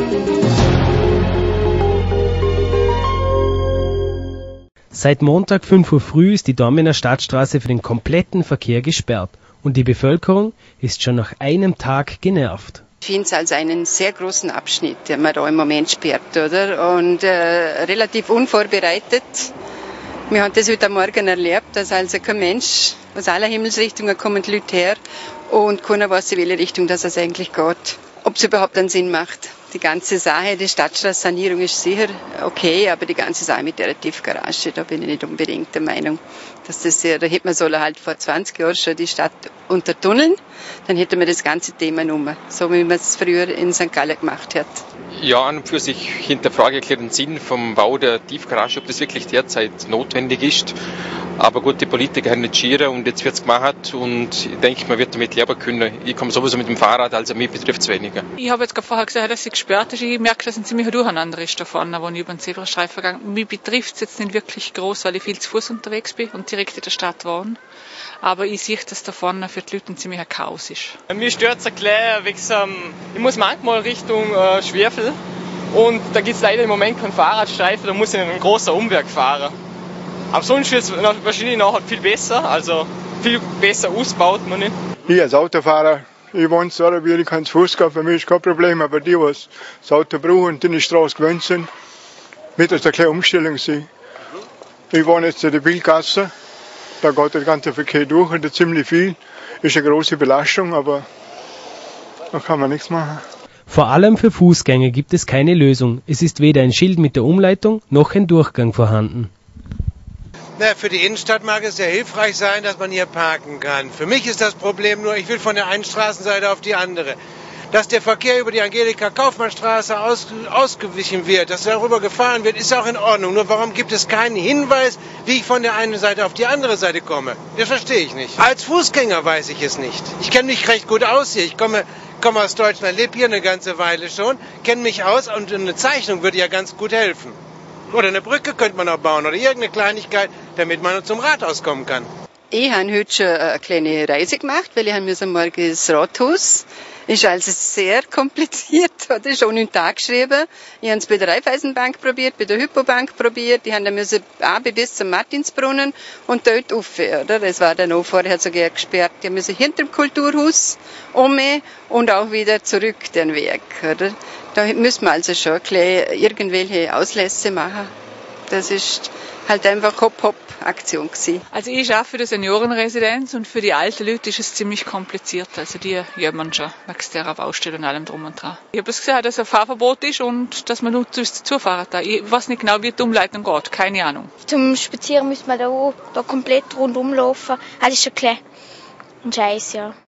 Seit Montag 5 Uhr früh ist die Dormener Stadtstraße für den kompletten Verkehr gesperrt und die Bevölkerung ist schon nach einem Tag genervt. Ich finde es als einen sehr großen Abschnitt, den man da im Moment sperrt, oder? Und relativ unvorbereitet. Wir haben das heute Morgen erlebt, dass also kein Mensch aus aller Himmelsrichtungen kommen die Leute her und keiner weiß, in welche Richtung das es eigentlich geht. Ob es überhaupt einen Sinn macht. Die ganze Sache, die Stadtstraßensanierung ist sicher okay, aber die ganze Sache mit der Tiefgarage, da bin ich nicht unbedingt der Meinung, dass das da hätte man sollen halt vor 20 Jahren schon die Stadt untertunneln, dann hätte man das ganze Thema genommen, so wie man es früher in St. Gallen gemacht hat. Ja, an und für sich hinterfrage ich den Sinn vom Bau der Tiefgarage, ob das wirklich derzeit notwendig ist. Aber gut, die Politiker haben nicht schieren und jetzt wird es gemacht und ich denke, man wird damit leben können. Ich komme sowieso mit dem Fahrrad, also mich betrifft es weniger. Ich habe jetzt gerade vorher gesagt, dass sie gesperrt ist. Ich merke, dass ein ziemlicher Durcheinander ist da vorne, wo ich über den Zebrastreifen gegangen bin. Mich betrifft es jetzt nicht wirklich groß, weil ich viel zu Fuß unterwegs bin und direkt in der Stadt wohne. Aber ich sehe, dass da vorne für die Leute ein ziemlicher Chaos ist. Mir stört es ein bisschen, ich muss manchmal Richtung Schwefel und da gibt es leider im Moment keinen Fahrradstreifen, da muss ich in einen großen Umweg fahren. Aber sonst wird es wahrscheinlich nachher viel besser, also viel besser ausgebaut man nicht. Ich als Autofahrer, ich wohne so, ich kann zu Fuß gehen, für mich ist kein Problem, aber die, die das Auto brauchen und die die Straße gewöhnt sind, wird das eine kleine Umstellung sein. Ich wohne jetzt in der Billgasse, da geht der ganze Verkehr durch und ziemlich viel, ist eine große Belastung, aber da kann man nichts machen. Vor allem für Fußgänger gibt es keine Lösung. Es ist weder ein Schild mit der Umleitung noch ein Durchgang vorhanden. Na, für die Innenstadt mag es sehr hilfreich sein, dass man hier parken kann. Für mich ist das Problem nur, ich will von der einen Straßenseite auf die andere. Dass der Verkehr über die Angelika-Kaufmann-Straße ausgewichen wird, dass darüber gefahren wird, ist auch in Ordnung. Nur warum gibt es keinen Hinweis, wie ich von der einen Seite auf die andere Seite komme? Das verstehe ich nicht. Als Fußgänger weiß ich es nicht. Ich kenne mich recht gut aus hier. Ich komme aus Deutschland, lebe hier eine ganze Weile schon, kenne mich aus und eine Zeichnung würde ja ganz gut helfen. Oder eine Brücke könnte man auch bauen oder irgendeine Kleinigkeit, damit man zum Rathaus kommen kann. Ich habe heute schon eine kleine Reise gemacht, weil ich morgen das Rathaus. Ist also sehr kompliziert, hat ich schon einen Tag geschrieben. Ich habe es bei der Raiffeisenbank probiert, bei der Hypobank probiert. Ich musste bis zum Martinsbrunnen und dort rauf, oder? Das war dann auch vorher sogar gesperrt. Ich musste hinter dem Kulturhaus und auch wieder zurück den Weg, oder? Da müssen wir also schon irgendwelche Auslässe machen. Das ist halt einfach Hopp-Hopp-Aktion gewesen. Also ich arbeite für die Seniorenresidenz und für die alten Leute ist es ziemlich kompliziert. Also die jammern schon wegen dieser Baustelle und allem drum und dran. Ich habe es gesagt, dass ein Fahrverbot ist und dass man nur zufahren darf. Ich weiß nicht genau, wie die Umleitung geht. Keine Ahnung. Zum Spazieren müssen wir da komplett rundum laufen. Das ist schon ein Scheiß, ja.